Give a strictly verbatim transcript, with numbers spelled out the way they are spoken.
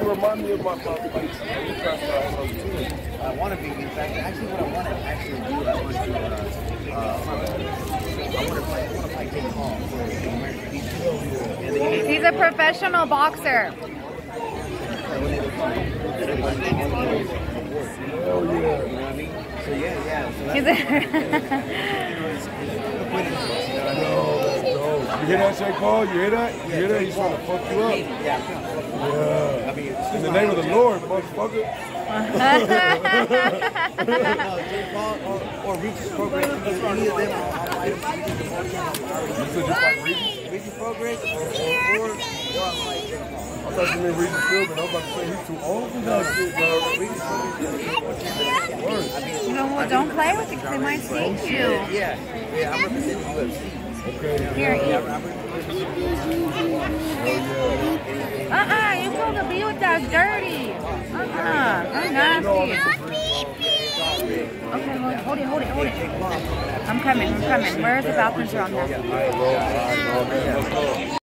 remind me of my, my fights. I want to be, in fact, actually what I want to actually do, I want to, uh, uh, I want to play, I want to play Jake Paul for the American people. He's a professional boxer. Hell yeah. You know what I mean? So yeah, yeah. So He's that's, a Yo, that's dope. You hear that, Jake Paul? You hear that? You hear that? He's trying to fuck you up. yeah. Yeah. I mean, In the name of the Lord, motherfucker. no, Jake Paul or, or Regis Progress, any of them are all fighters. You said just like Regis? Regis Progress or, or, or, or I'll fight Jake Paul. I thought you meant Regis Philbin. I was about to say he's too old for that shit, bro. Regis Progress. You know what? Don't play with it because they might sting you. Yeah, yeah, I'm representing U F C. Okay. Here, Yeah, eat. I'm representing Hell yeah. Uh-uh, you supposed to be with that dirty. Uh-uh, I'm nasty. Okay, hold it, hold it, hold it, hold it. I'm coming, I'm coming. Where's the bathrooms around there? All right, bro. All right, bro. Let's go.